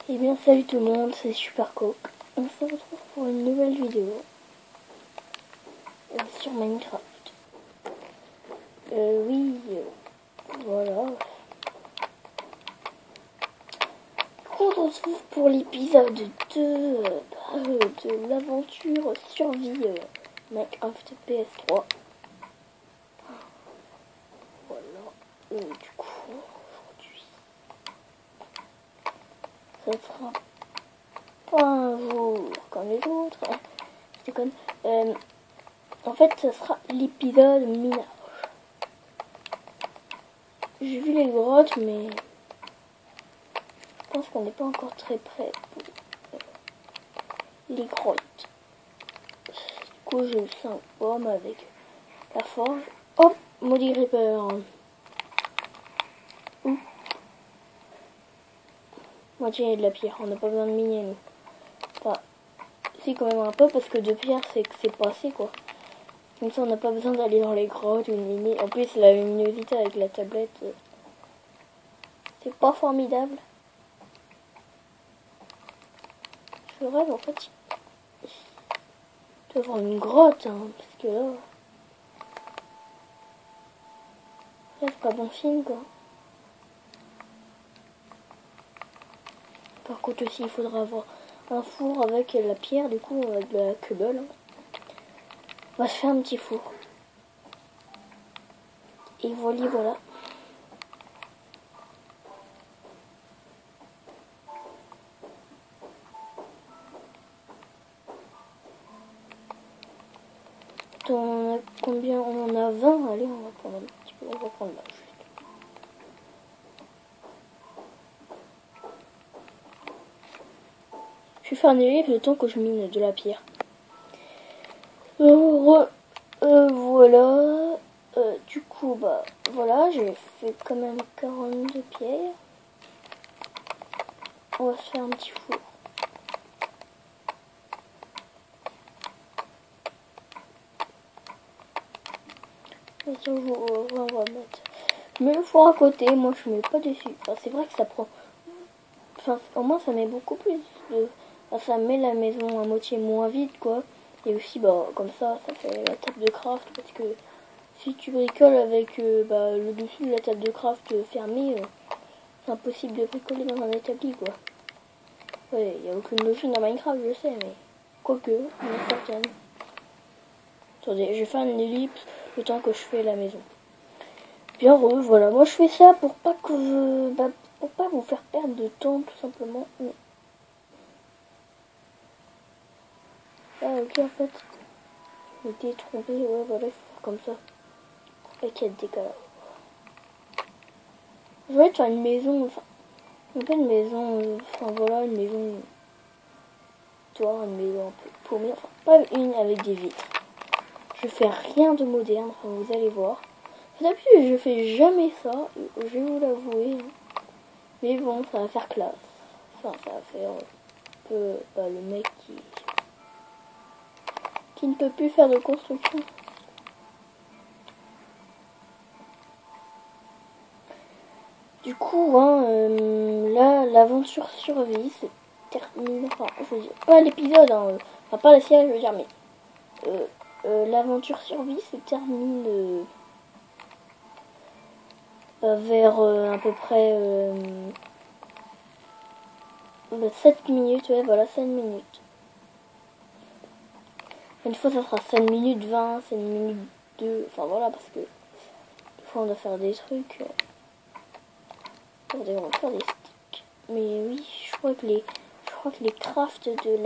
Eh bien salut tout le monde, c'est Super Coke. On se retrouve pour une nouvelle vidéo sur Minecraft. Voilà. On se retrouve pour l'épisode 2 de l'aventure survie Minecraft PS3. Voilà. Du coup, aujourd'hui, ça sera pas un jour comme les autres. Je déconne. En fait, ça sera l'épisode minage. J'ai vu les grottes, mais je pense qu'on n'est pas encore très près pour les grottes. Du coup, j'ai 5 pommes avec la forge. Hop, maudit Reaper. Moi, tiens, il y a de la pierre. On n'a pas besoin de miner, nous. Enfin, si, quand même un peu, parce que de pierre, c'est que c'est pas assez, quoi. Comme ça, on n'a pas besoin d'aller dans les grottes ou de miner. En plus, la luminosité avec la tablette, c'est pas formidable. Je rêve, en fait, il doit y avoir une grotte, hein, parce que là, c'est pas bon signe, quoi. Par contre aussi, il faudra avoir un four avec la pierre, du coup, avec de la cubole. On va se faire un petit four. Et voilà. On a combien? On en a 20. Allez, on va prendre un petit peu. On va prendre là. Je vais faire un élève le temps que je mine de la pierre. Voilà. Du coup, bah voilà, j'ai fait quand même 42 pierres. On va se faire un petit four. On va mettre. Je mets le four à côté, moi je mets pas dessus. Enfin, c'est vrai que ça prend. Enfin, au moins ça met beaucoup plus de. Enfin, ça met la maison à moitié moins vide, quoi. Et aussi, bah, comme ça fait la table de craft. Parce que si tu bricoles avec le dessus de la table de craft fermée, c'est impossible de bricoler dans un établi, quoi. Ouais, il n'y a aucune logique dans Minecraft, je sais, mais quoique, il y en a certaines. Attendez, je vais faire une ellipse le temps que je fais la maison. Bien voilà, moi je fais ça pour pas que pour pas vous faire perdre de temps, tout simplement. Ah ok, en fait, je m'étais trompé, ouais voilà, il faut faire comme ça. Et qu'il y a des décalage. Je vais être sur une maison, enfin, un peu une maison, enfin voilà, une maison, toi, une maison un peu paumée, enfin pas une avec des vitres. Je fais rien de moderne, enfin, vous allez voir. D'habitude, je fais jamais ça, je vais vous l'avouer. Mais bon, ça va faire classe. Enfin, ça va faire un peu le mec qui ne peut plus faire de construction. Du coup, là, l'aventure survie se termine. Enfin, je veux dire, pas l'épisode, enfin pas la série, je veux dire, mais l'aventure survie se termine vers à peu près 7 minutes, ouais, voilà, 7 minutes. Une fois, ça sera 7 minutes 20, 7 minutes 2, enfin voilà, parce que des fois, on doit faire des trucs. Attendez, on va faire des sticks. Mais oui, je crois que les crafts de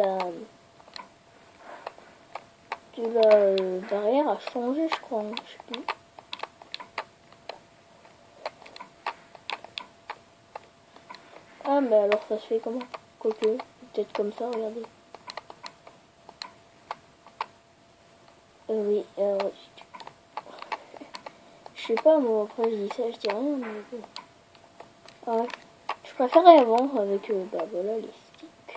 la barrière a changé, je crois, hein, je sais plus. Ah, mais alors ça se fait comment? Quoique, peut-être comme ça, regardez. Oui, je sais pas, moi, après je dis ça, je dis rien, mais bon. Ah ouais. Je préférais avant avec, voilà, les sticks.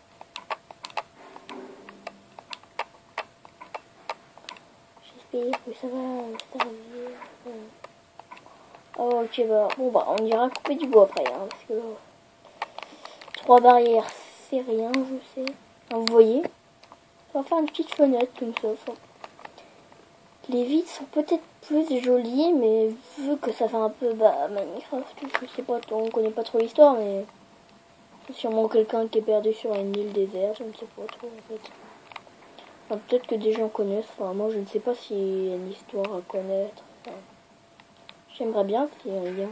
J'espère que ça va servir. Oh, ok, bon, on ira couper du bois après, hein, parce que 3 barrières, c'est rien, je sais. Enfin, vous voyez, on va faire une petite fenêtre comme ça. Enfin, les vitres sont peut-être plus jolies, mais vu que ça fait un peu Minecraft, je sais pas, on connaît pas trop l'histoire, mais c'est sûrement quelqu'un qui est perdu sur une île déserte, je ne sais pas trop en fait. Enfin, peut-être que des gens connaissent, enfin moi je ne sais pas s'il y a une histoire à connaître. Enfin, j'aimerais bien qu'il y ait un lien.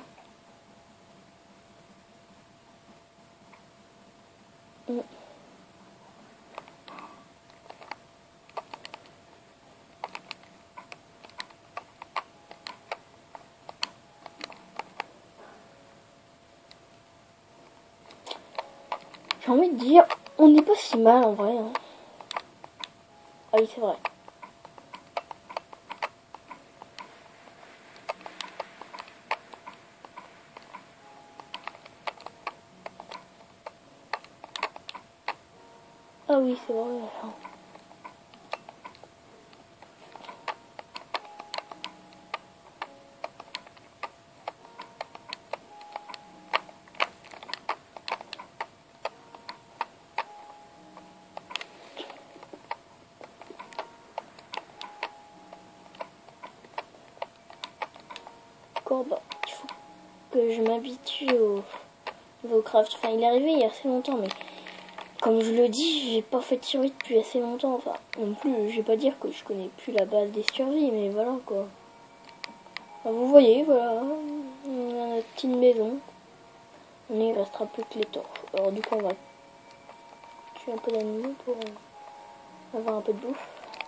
J'ai envie de dire, on n'est pas si mal en vrai. Hein. Ah oui, c'est vrai. Ah oui, c'est vrai. D'accord, bah, il faut que je m'habitue au craft. Enfin, il est arrivé il y a assez longtemps, mais comme je le dis, j'ai pas fait de survie depuis assez longtemps. Enfin, non plus, je vais pas dire que je connais plus la base des survies, mais voilà quoi. Enfin, vous voyez, voilà, on a notre petite maison. Il restera plus que les torches. Alors du coup, on va tuer un peu d'animaux pour avoir un peu de bouffe.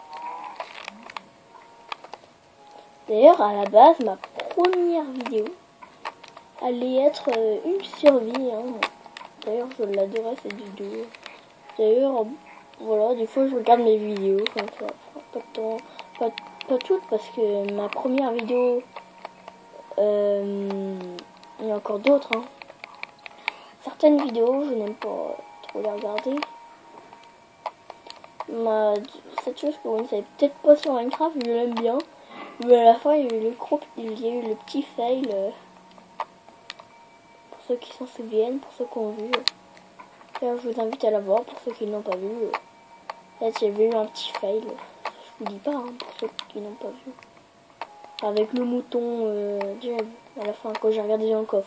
D'ailleurs, à la base, ma première vidéo allait être une survie. Hein. D'ailleurs, je l'adorais cette vidéo. D'ailleurs, voilà, des fois je regarde mes vidéos comme ça. Enfin, pas de temps, pas toutes, parce que ma première vidéo, il y a encore d'autres. Hein. Certaines vidéos, je n'aime pas trop les regarder. Cette chose pour une, c'est peut-être pas sur Minecraft, je l'aime bien. Mais à la fin, il y a eu le petit fail. Pour ceux qui s'en souviennent, pour ceux qui ont vu. D'ailleurs, je vous invite à la voir pour ceux qui ne l'ont pas vu. Là, j'ai vu un petit fail. Je vous dis pas, hein, pour ceux qui n'ont pas vu. Avec le mouton, à la fin, quand j'ai regardé dans le coffre.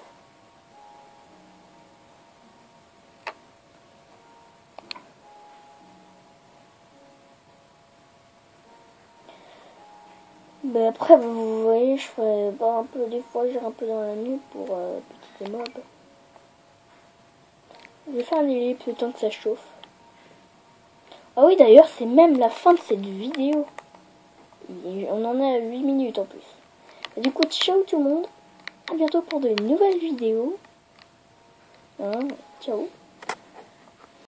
Mais après, vous voyez, je ferai un peu, des fois, j'irai un peu dans la nuit pour petits mobs. Je vais faire un ellipse le temps que ça chauffe. Ah oui, d'ailleurs, c'est même la fin de cette vidéo. On en a 8 minutes en plus. Et du coup, ciao tout le monde. À bientôt pour de nouvelles vidéos. Hein, ciao.